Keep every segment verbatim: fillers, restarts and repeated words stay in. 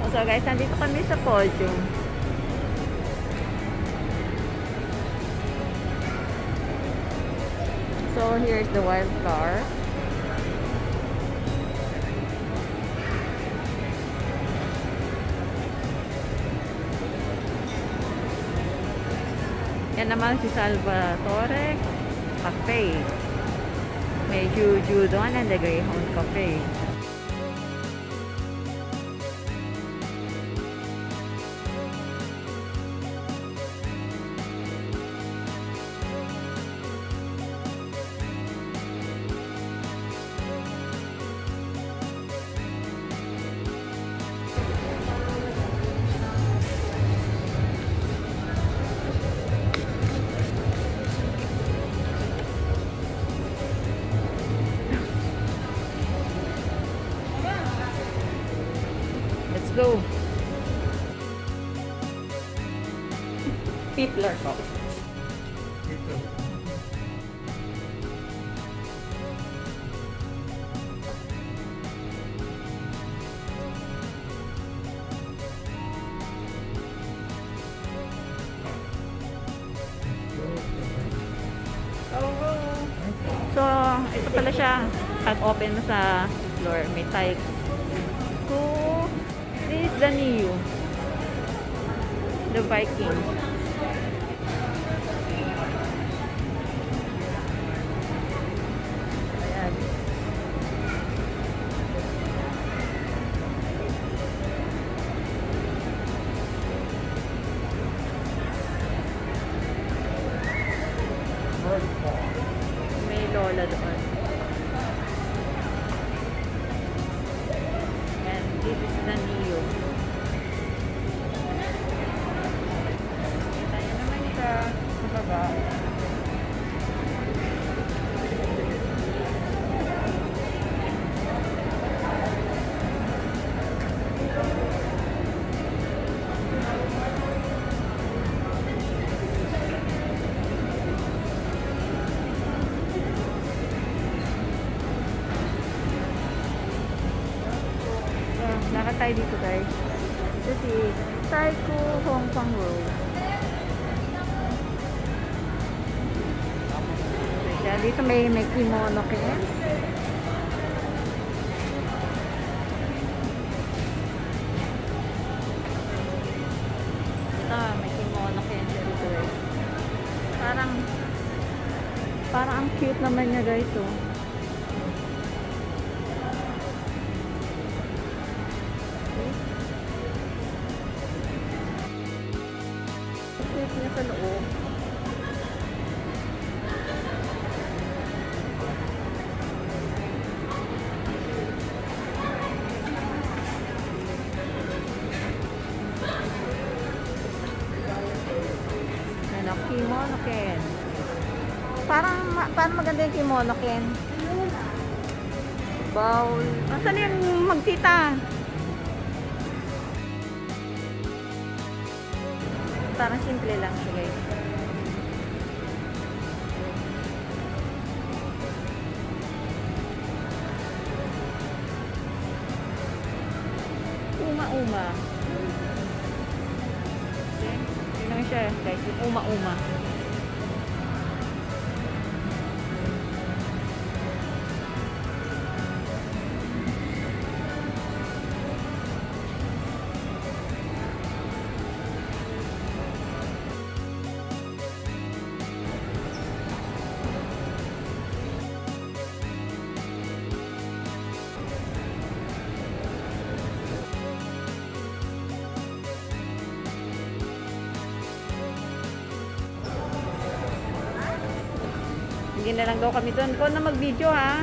So guys, nandito kami sa podium. So here's the wildflower. Yan naman si Salvatore Cafe. May Juju doon and the Greyhound Cafe. Let's go. Hitler ko. So, ito pala siya. Pag open mo sa floor, may type. So, this is the Neo. The Viking. Ayan. May lola doon. And this is the Neo. Kita nyo naman siya sa baba. Lakad tayo dito guys. Ito si Taiko Hong Kong Road. Kaya dito may, may kimono kaya. Ito may kimono kaya dito guys. Parang parang ang cute naman niya guys oh. Niya sa loob. Ano, kimono Ken. Parang, parang maganda yung kimono Ken. Bowl. Nasaan yung magtita? Parang simple lang siya guys. Uma-uma. Okay. Yun lang siya guys. Yung uma-uma. Hindi na lang daw kami doon. Ikaw na mag-video ha.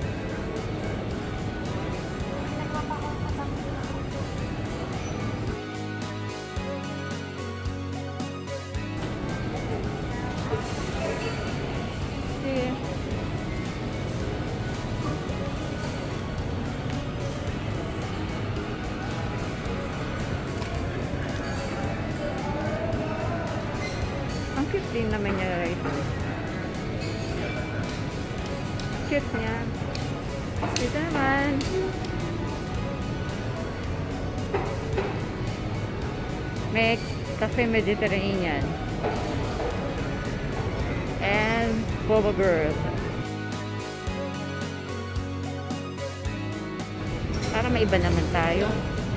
Sige. Ang cute din naman niya ito. Cute niya. Dito naman. May cafe Mediterranean. And Boba Girl. Para maiba naman tayo.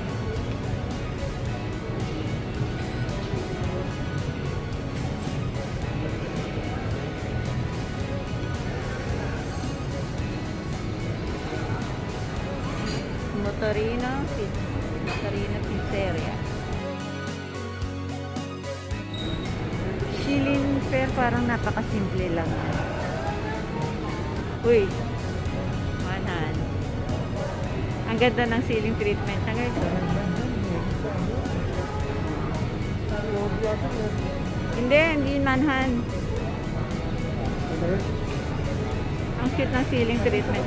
Motorino, Motorino Pizzeria. Shilin Fair, parang napakasimple lang. Uy, manan. Ang ganda ng ceiling treatment na guys. Hindi, hindi manhan. Ang cute ng ceiling treatment.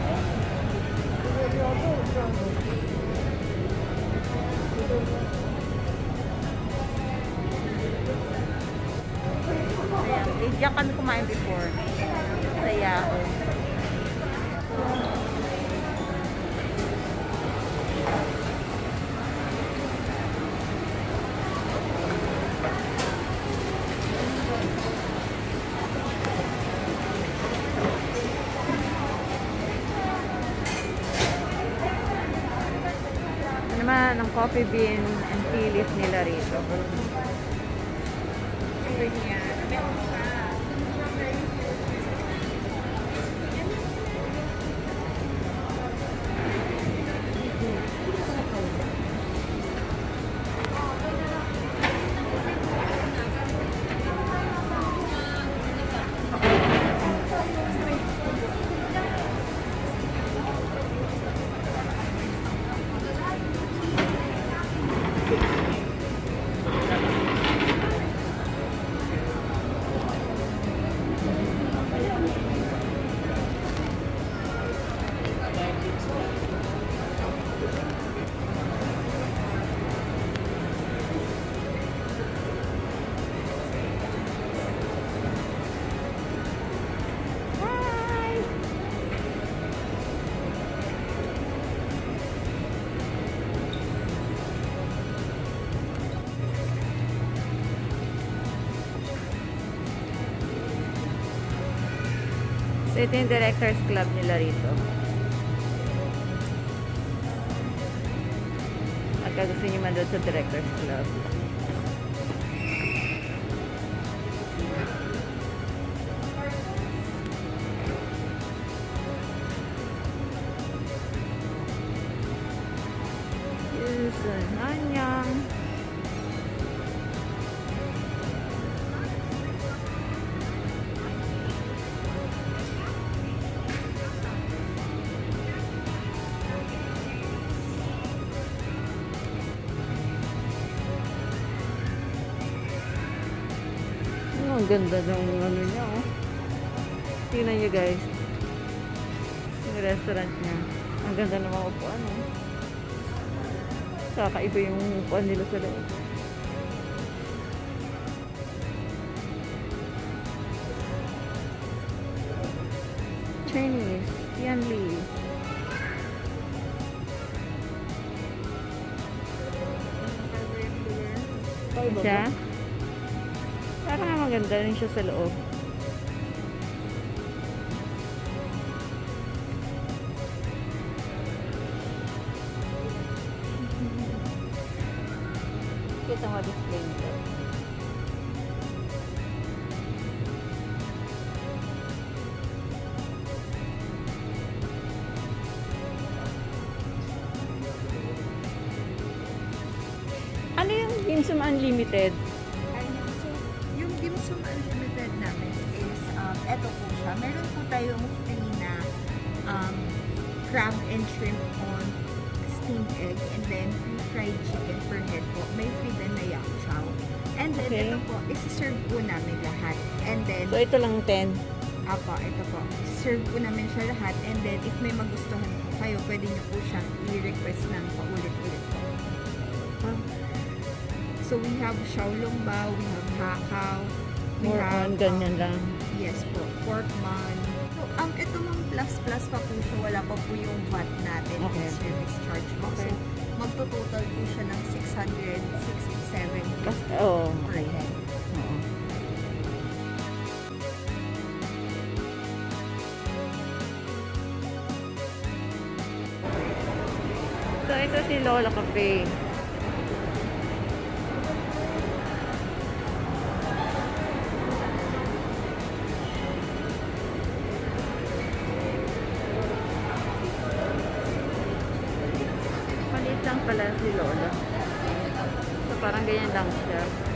Ayan, diyan kami kumain before sa Yahoo. Naman ang coffee bean and tea leaf nila rito. So, ito yung Directors Club nila rito. At gusto nyo man doon sa Directors Club. Yusun Nanyang. Ang ganda ng ano niya, oh. Tingnan niyo guys. Yung restaurant niya. Ang ganda ng mga upuan, oh. Kakaiba yung upuan nila sa loob. Chinese, Tian Li. Siya? Parang nga maganda rin siya sa loob. Kita mo display nito. Ano yung Dim Sum Unlimited? Dim Sum Unlimited namin is, um, eto po siya. Meron po tayong free na um, crab and shrimp on steamed egg, and then free fried chicken per head po. May free din na yak chow. And then Okay. ito po, is-serve po namin lahat. And then, So, ito lang ten. apa, ito po. Serve po namin siya lahat. And then, if may magustuhan po kayo, pwede nyo po siyang i-request ng paulit-ulit po. Huh? So, we have xiaolong bao, we have hakaw, we More have, on ganyan um, lang. yes po, pork man. So, um, ito mga plus-plus pa po siya, wala pa po yung V A T natin, Okay. service charge po. Okay. So, magto-total po siya ng six hundred sixty-seven Kas, oh, per okay. head. Oo. So, ito si Lola Cafe. Maliit lang pala si Lola. So, parang ganyan lang siya.